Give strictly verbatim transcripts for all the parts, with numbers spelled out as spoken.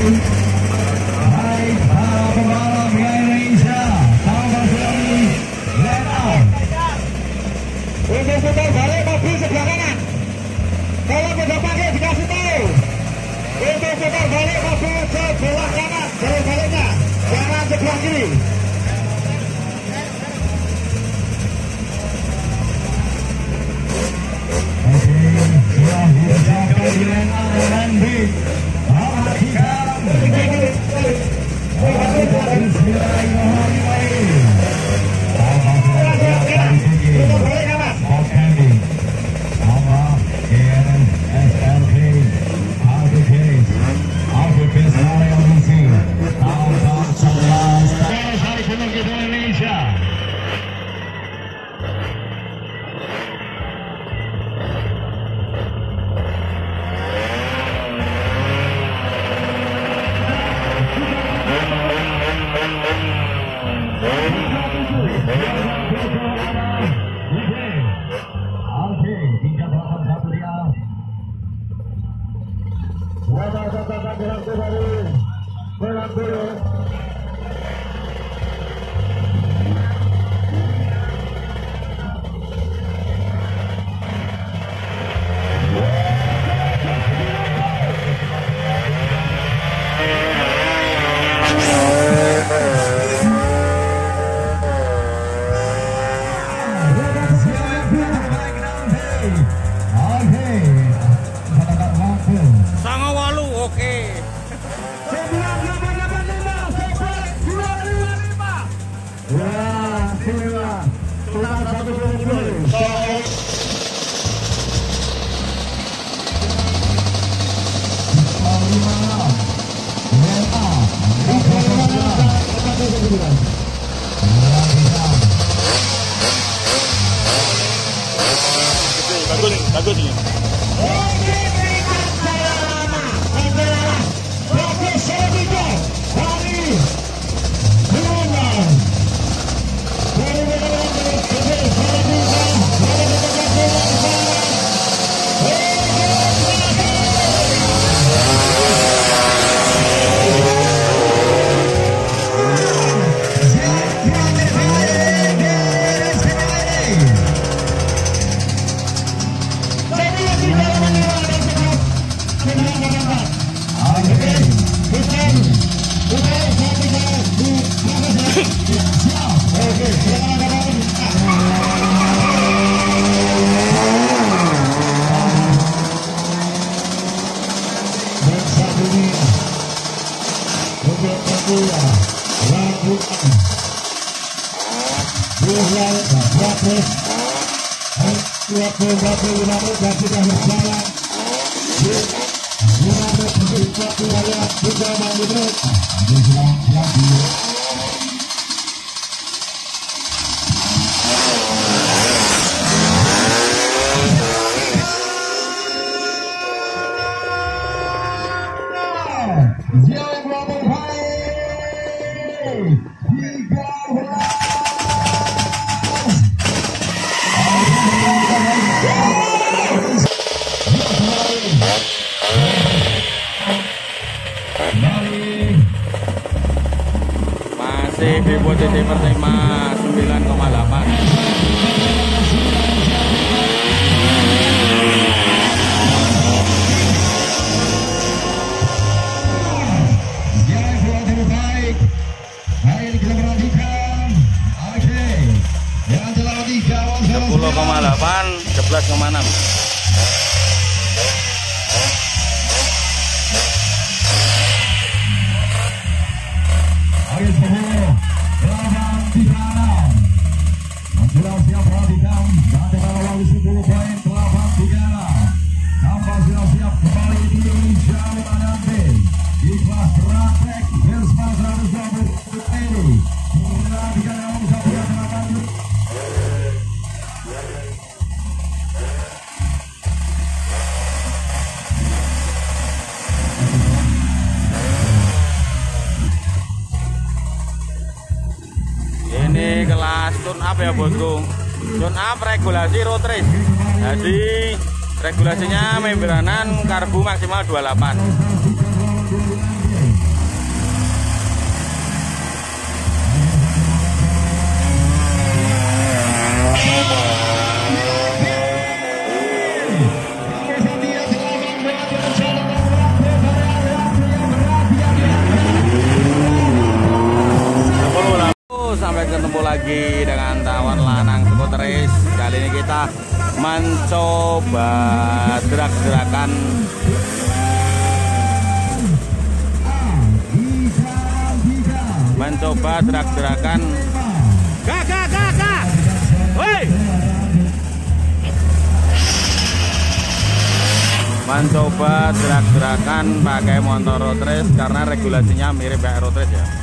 Bagus, bagus ini. Masih di posisi pertama sembilan koma delapan. sepuluh koma delapan, sebelas koma enam. Ini kelas tune up ya bosku, tune up regulasi road race. Jadi regulasinya membranan karbu maksimal dua puluh delapan. lagi dengan Tawon Lanang Skuter Race. Kali ini kita mencoba gerak-gerakan mencoba gerak-gerakan gak gak gak gak woi mencoba gerak-gerakan pakai motor road race karena regulasinya mirip kayak road race ya.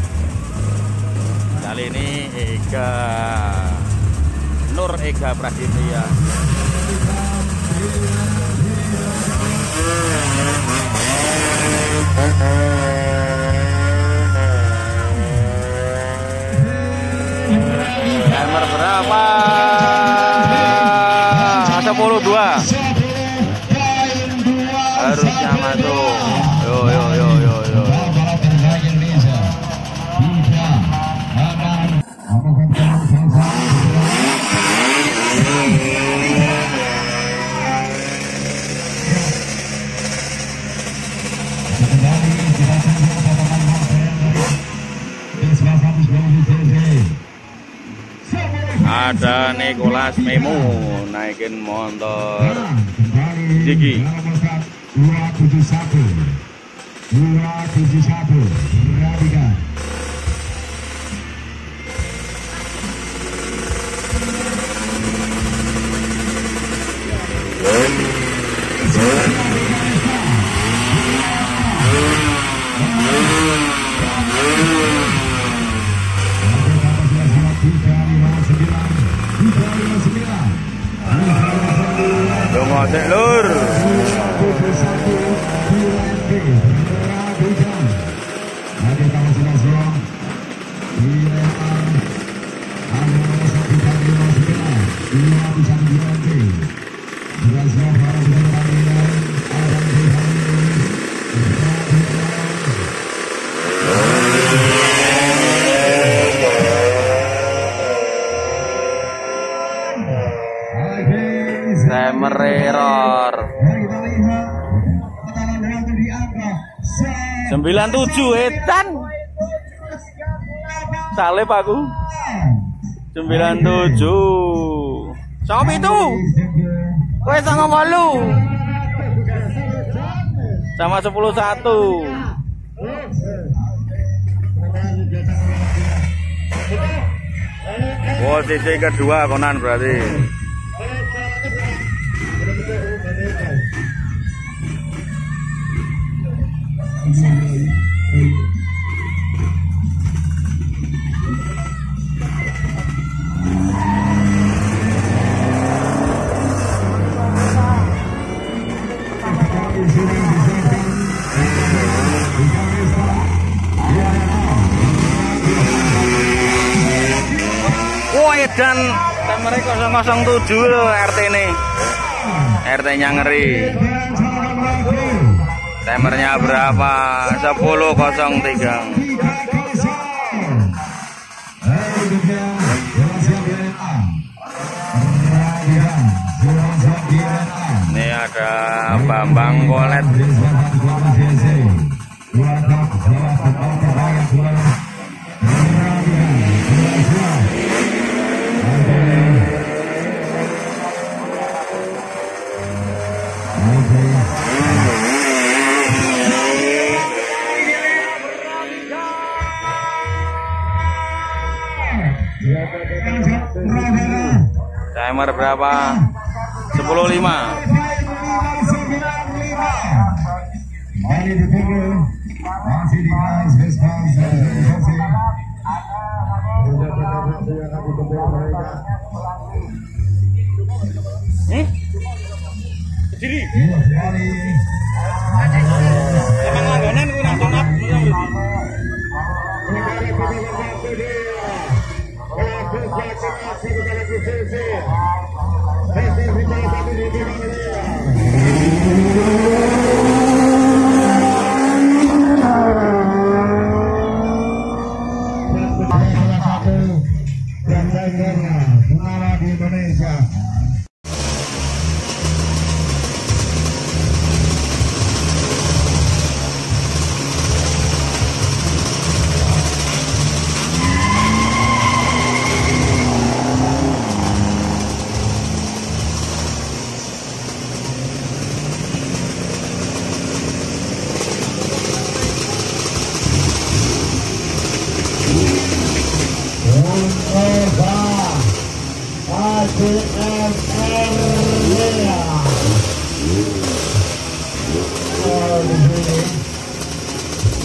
Kali ini Ega Nur Ega Prasetya. Timer berapa? sepuluh dua. Harusnya masuk. Yo yo yo yo yo. Ada Nicholas Memo naikin motor Jigi dua tujuh satu dua tujuh satu perhatikan. Ngocek lur. Timer error sembilan tujuh etan salib aku sembilan tujuh sama itu kowe sama malu sama sepuluh satu. Posisi kedua Konan berarti. Woi dan timer nol nol tujuh loh R T ini. R T-nya ngeri. Timernya berapa? sepuluh nol tiga. Ini ada Bambang Kolet. Timer berapa? sepuluh lima. Hmm? Sendiri. Emang langganan ku langsung up. di Indonesia.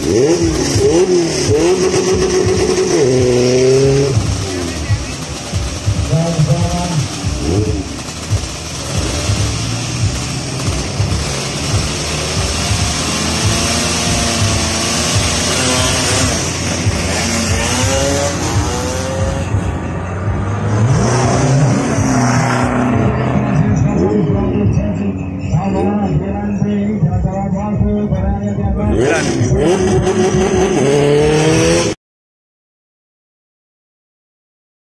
Sembilan.